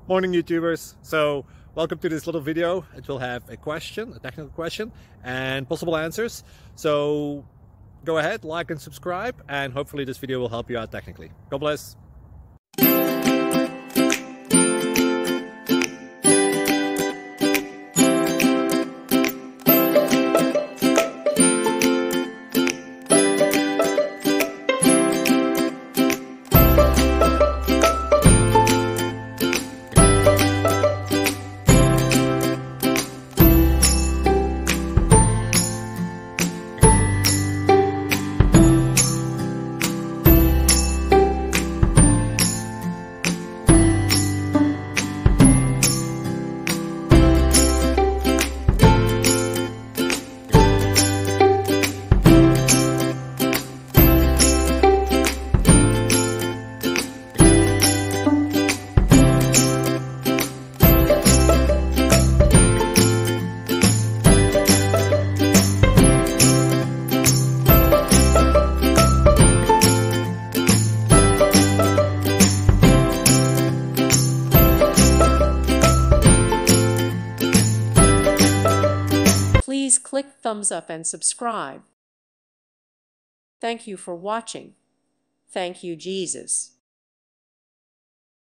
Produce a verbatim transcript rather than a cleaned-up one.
Morning YouTubers. So welcome to this little video. It will have a question, a technical question, and possible answers. So go ahead, like and subscribe, and hopefully this video will help you out technically. God bless. Please click thumbs up and subscribe. Thank you for watching. Thank you, Jesus.